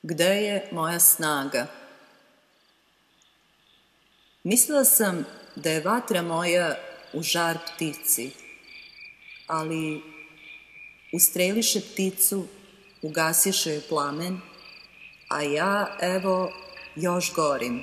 Gde je moja snaga? Mislila sam da je vatra moja u žar ptici, ali ustreliše pticu, ugasiše joj plamen, a ja, evo, još gorim.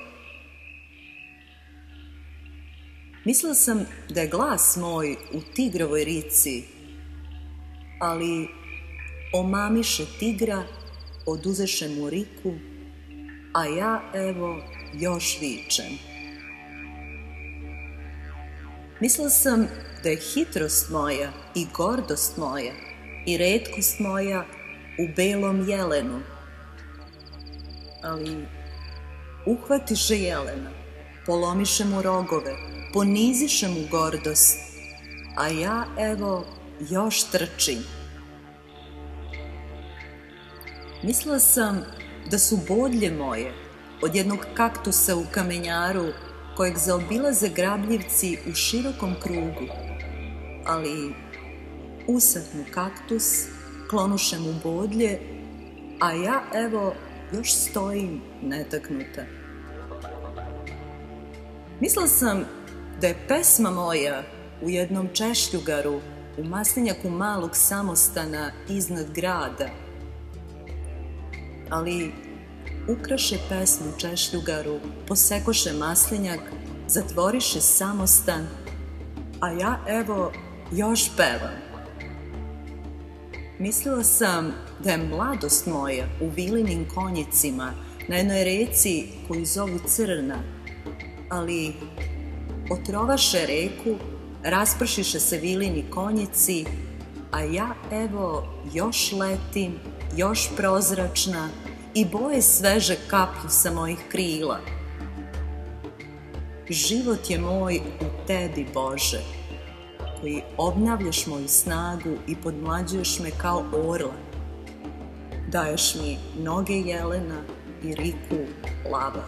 Mislila sam da je glas moj u tigrovoj rici, ali omamiše tigra, oduzeše mu riku, a ja, evo, još vičem. Mislila sam da je hitrost moja i gordost moja i retkost moja u belom jelenu, ali uhvatiše jelena, polomiše mu rogove, poniziše mu gordost, a ja, evo, još trčim. Mislila sam da su bodlje moje od jednog kaktusa u kamenjaru kojeg zaobilaze grabljivci u širokom krugu, ali usahnu kaktus, klonuše mu bodlje, a ja, evo, još stojim netaknuta. Mislila sam da je pesma moja u jednom češljugaru u maslinjaku malog samostana iznad grada, ali ukraše pesmu češljugaru, posekoše maslinjak, zatvoriše samostan, a ja, evo, još pevam. Mislila sam da je mladost moja u vilinim konjicima na jednoj reci koju zovu Crna, ali otrovaše reku, raspršiše se vilini konjici, a ja, evo, još letim, još prozračna i boje sveže kaplju sa mojih krila. Život je moj u tebi, Bože, koji obnavljaš moju snagu i podmlađuješ me kao orla. Daješ mi noge jelena i riku lava.